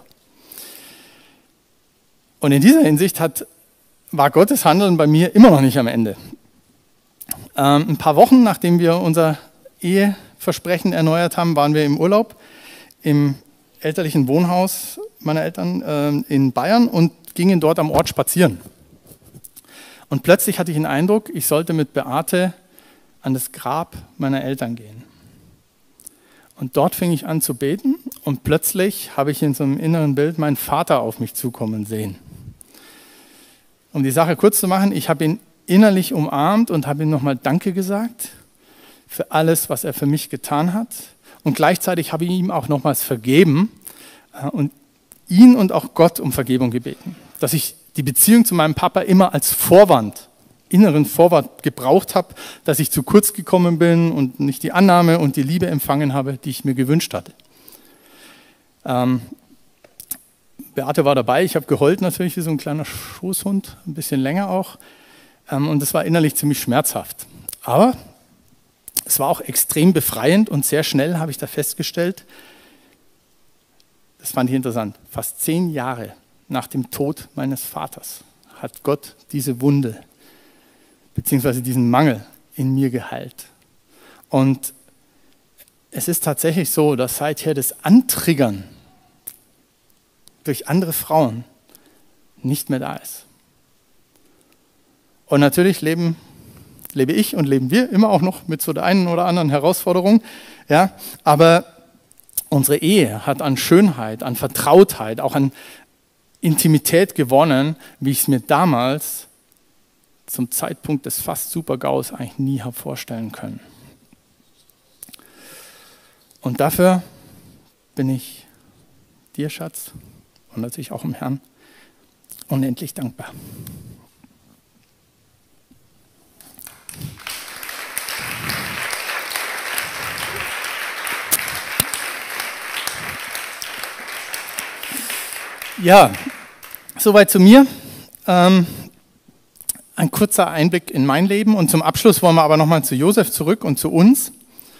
Und in dieser Hinsicht hat, war Gottes Handeln bei mir immer noch nicht am Ende. Ähm, ein paar Wochen, nachdem wir unser Eheversprechen erneuert haben, waren wir im Urlaub im elterlichen Wohnhaus meiner Eltern äh, in Bayern und gingen dort am Ort spazieren. Und plötzlich hatte ich den Eindruck, ich sollte mit Beate an das Grab meiner Eltern gehen. Und dort fing ich an zu beten und plötzlich habe ich in so einem inneren Bild meinen Vater auf mich zukommen sehen. Um die Sache kurz zu machen, ich habe ihn innerlich umarmt und habe ihm nochmal Danke gesagt für alles, was er für mich getan hat. Und gleichzeitig habe ich ihm auch nochmals vergeben und ihn und auch Gott um Vergebung gebeten. Dass ich die Beziehung zu meinem Papa immer als Vorwand, inneren Vorwand gebraucht habe, dass ich zu kurz gekommen bin und nicht die Annahme und die Liebe empfangen habe, die ich mir gewünscht hatte. Ähm, Beate war dabei, ich habe geheult natürlich wie so ein kleiner Schoßhund, ein bisschen länger auch. Ähm, und das war innerlich ziemlich schmerzhaft. Aber es war auch extrem befreiend und sehr schnell habe ich da festgestellt, das fand ich interessant, fast zehn Jahre nach dem Tod meines Vaters hat Gott diese Wunde beziehungsweise diesen Mangel in mir geheilt. Und es ist tatsächlich so, dass seither das Antriggern durch andere Frauen nicht mehr da ist. Und natürlich leben, lebe ich und leben wir immer auch noch mit so der einen oder anderen Herausforderung, ja, aber unsere Ehe hat an Schönheit, an Vertrautheit, auch an Intimität gewonnen, wie ich es mir damals zum Zeitpunkt des fast Super-GAUs eigentlich nie habe vorstellen können. Und dafür bin ich dir, Schatz, und natürlich auch dem Herrn, unendlich dankbar. Ja, soweit zu mir. Ähm, ein kurzer Einblick in mein Leben und zum Abschluss wollen wir aber nochmal zu Josef zurück und zu uns.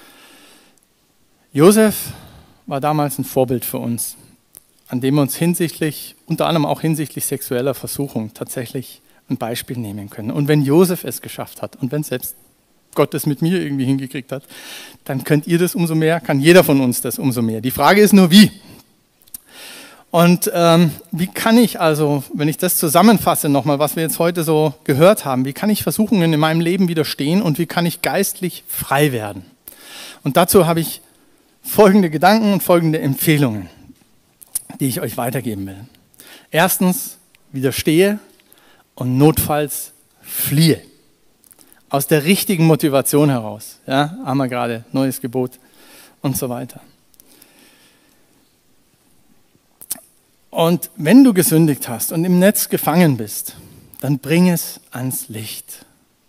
Josef war damals ein Vorbild für uns, an dem wir uns hinsichtlich, unter anderem auch hinsichtlich sexueller Versuchung tatsächlich ein Beispiel nehmen können. Und wenn Josef es geschafft hat und wenn selbst Gott es mit mir irgendwie hingekriegt hat, dann könnt ihr das umso mehr, kann jeder von uns das umso mehr. Die Frage ist nur, wie? Und ähm, wie kann ich also, wenn ich das zusammenfasse nochmal, was wir jetzt heute so gehört haben, wie kann ich Versuchungen in meinem Leben widerstehen und wie kann ich geistlich frei werden? Und dazu habe ich folgende Gedanken und folgende Empfehlungen, die ich euch weitergeben will. Erstens, widerstehe und notfalls fliehe. Aus der richtigen Motivation heraus. Ja, haben wir gerade, neues Gebot und so weiter. Und wenn du gesündigt hast und im Netz gefangen bist, dann bring es ans Licht.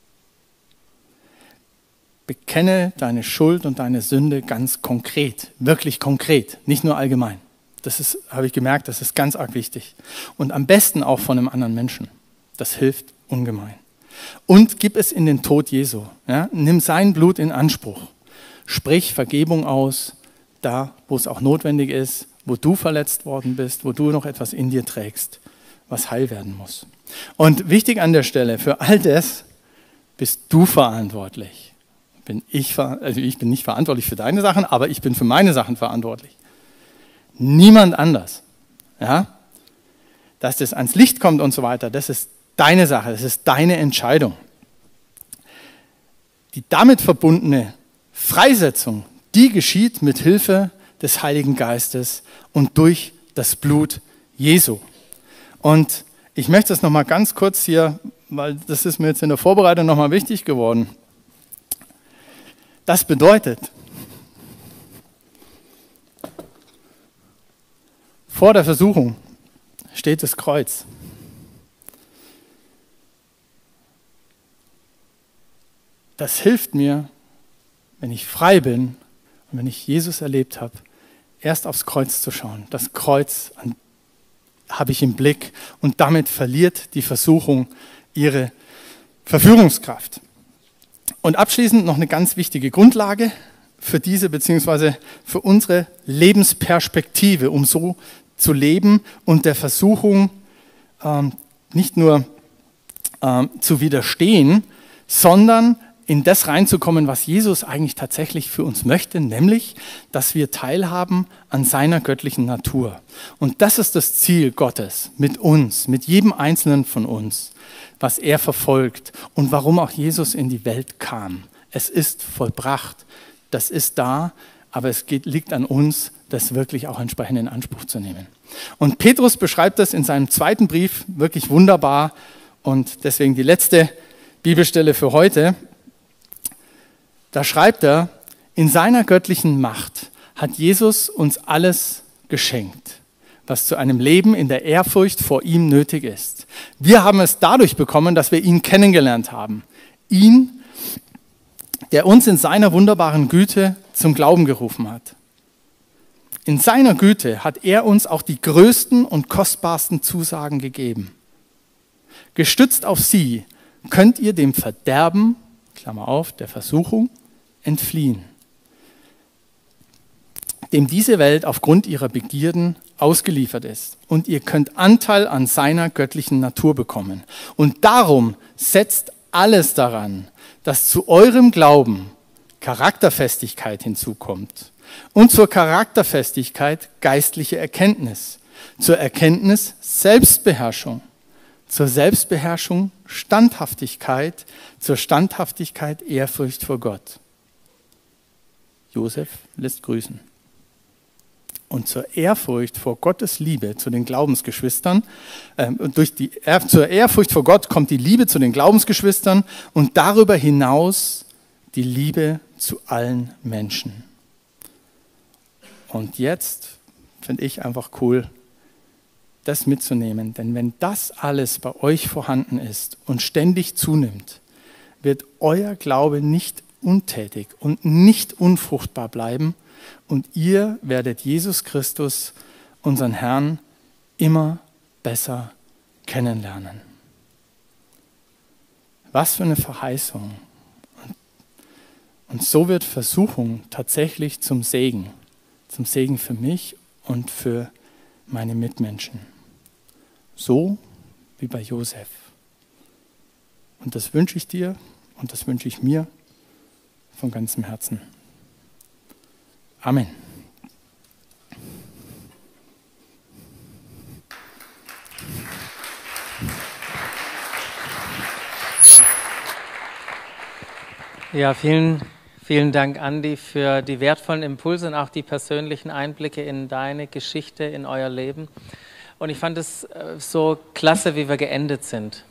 Bekenne deine Schuld und deine Sünde ganz konkret, wirklich konkret, nicht nur allgemein. Das ist, habe ich gemerkt, das ist ganz arg wichtig. Und am besten auch von einem anderen Menschen. Das hilft ungemein. Und gib es in den Tod Jesu. Ja? Nimm sein Blut in Anspruch. Sprich Vergebung aus, da wo es auch notwendig ist, wo du verletzt worden bist, wo du noch etwas in dir trägst, was heil werden muss. Und wichtig an der Stelle, für all das bist du verantwortlich. Bin ich, also ich bin nicht verantwortlich für deine Sachen, aber ich bin für meine Sachen verantwortlich. Niemand anders. Ja? Dass das ans Licht kommt und so weiter, das ist deine Sache, das ist deine Entscheidung. Die damit verbundene Freisetzung, die geschieht mit Hilfe des Heiligen Geistes und durch das Blut Jesu. Und ich möchte das nochmal ganz kurz hier, weil das ist mir jetzt in der Vorbereitung nochmal wichtig geworden. Das bedeutet, vor der Versuchung steht das Kreuz. Das hilft mir, wenn ich frei bin und wenn ich Jesus erlebt habe, erst aufs Kreuz zu schauen. Das Kreuz habe ich im Blick und damit verliert die Versuchung ihre Verführungskraft. Und abschließend noch eine ganz wichtige Grundlage für diese bzw. für unsere Lebensperspektive, um so zu leben und der Versuchung ähm, nicht nur ähm, zu widerstehen, sondern in das reinzukommen, was Jesus eigentlich tatsächlich für uns möchte, nämlich, dass wir teilhaben an seiner göttlichen Natur. Und das ist das Ziel Gottes mit uns, mit jedem Einzelnen von uns, was er verfolgt und warum auch Jesus in die Welt kam. Es ist vollbracht, das ist da, aber es geht, liegt an uns, das wirklich auch entsprechend in Anspruch zu nehmen. Und Petrus beschreibt das in seinem zweiten Brief wirklich wunderbar und deswegen die letzte Bibelstelle für heute. Da schreibt er, in seiner göttlichen Macht hat Jesus uns alles geschenkt, was zu einem Leben in der Ehrfurcht vor ihm nötig ist. Wir haben es dadurch bekommen, dass wir ihn kennengelernt haben. Ihn, der uns in seiner wunderbaren Güte zum Glauben gerufen hat. In seiner Güte hat er uns auch die größten und kostbarsten Zusagen gegeben. Gestützt auf sie könnt ihr dem Verderben, Klammer auf, der Versuchung, entfliehen, dem diese Welt aufgrund ihrer Begierden ausgeliefert ist. Und ihr könnt Anteil an seiner göttlichen Natur bekommen. Und darum setzt alles daran, dass zu eurem Glauben Charakterfestigkeit hinzukommt. Und zur Charakterfestigkeit geistliche Erkenntnis. Zur Erkenntnis Selbstbeherrschung. Zur Selbstbeherrschung Standhaftigkeit, zur Standhaftigkeit Ehrfurcht vor Gott. Josef lässt grüßen. Und zur Ehrfurcht vor Gottes Liebe zu den Glaubensgeschwistern, äh, durch die, äh, zur Ehrfurcht vor Gott kommt die Liebe zu den Glaubensgeschwistern und darüber hinaus die Liebe zu allen Menschen. Und jetzt finde ich einfach cool, das mitzunehmen. Denn wenn das alles bei euch vorhanden ist und ständig zunimmt, wird euer Glaube nicht untätig und nicht unfruchtbar bleiben und ihr werdet Jesus Christus, unseren Herrn, immer besser kennenlernen. Was für eine Verheißung. Und so wird Versuchung tatsächlich zum Segen. Zum Segen für mich und für meine Mitmenschen. So wie bei Josef. Und das wünsche ich dir und das wünsche ich mir von ganzem Herzen. Amen. Ja, vielen, vielen Dank, Andi, für die wertvollen Impulse und auch die persönlichen Einblicke in deine Geschichte, in euer Leben. Und ich fand es so klasse, wie wir geendet sind.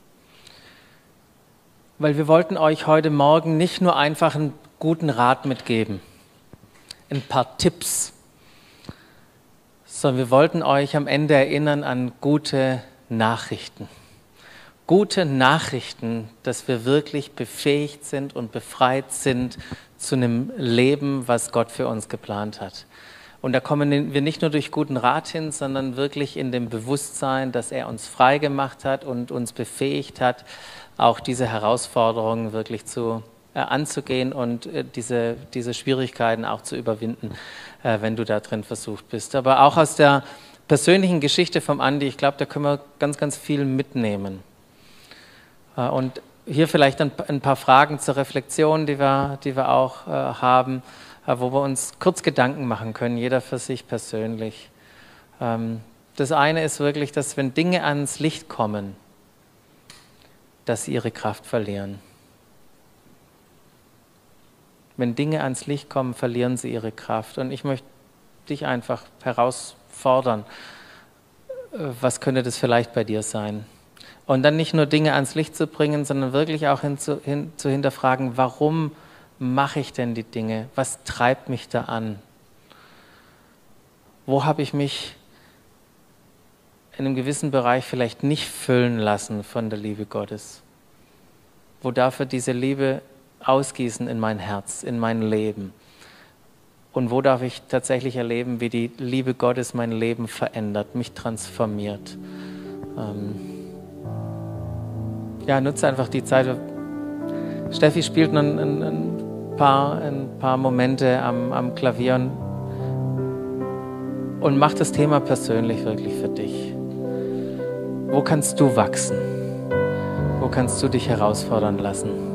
Weil wir wollten euch heute Morgen nicht nur einfach einen guten Rat mitgeben, ein paar Tipps, sondern wir wollten euch am Ende erinnern an gute Nachrichten. Gute Nachrichten, dass wir wirklich befähigt sind und befreit sind zu einem Leben, was Gott für uns geplant hat. Und da kommen wir nicht nur durch guten Rat hin, sondern wirklich in dem Bewusstsein, dass er uns frei gemacht hat und uns befähigt hat, auch diese Herausforderungen wirklich zu, äh, anzugehen und äh, diese, diese Schwierigkeiten auch zu überwinden, äh, wenn du da drin versucht bist. Aber auch aus der persönlichen Geschichte vom Andi, ich glaube, da können wir ganz, ganz viel mitnehmen. Und hier vielleicht ein, ein paar Fragen zur Reflexion, die wir, die wir auch äh, haben, äh, wo wir uns kurz Gedanken machen können, jeder für sich persönlich. Ähm, das eine ist wirklich, dass wenn Dinge ans Licht kommen, dass sie ihre Kraft verlieren. Wenn Dinge ans Licht kommen, verlieren sie ihre Kraft. Und ich möchte dich einfach herausfordern, äh, was könnte das vielleicht bei dir sein? Und dann nicht nur Dinge ans Licht zu bringen, sondern wirklich auch hin zu, hin, zu hinterfragen, warum mache ich denn die Dinge? Was treibt mich da an? Wo habe ich mich in einem gewissen Bereich vielleicht nicht füllen lassen von der Liebe Gottes? Wo darf er diese Liebe ausgießen in mein Herz, in mein Leben? Und wo darf ich tatsächlich erleben, wie die Liebe Gottes mein Leben verändert, mich transformiert? Ähm, Ja, nutze einfach die Zeit. Steffi spielt noch ein, ein, ein, paar, ein paar Momente am, am Klavier und, und mach das Thema persönlich wirklich für dich. Wo kannst du wachsen? Wo kannst du dich herausfordern lassen?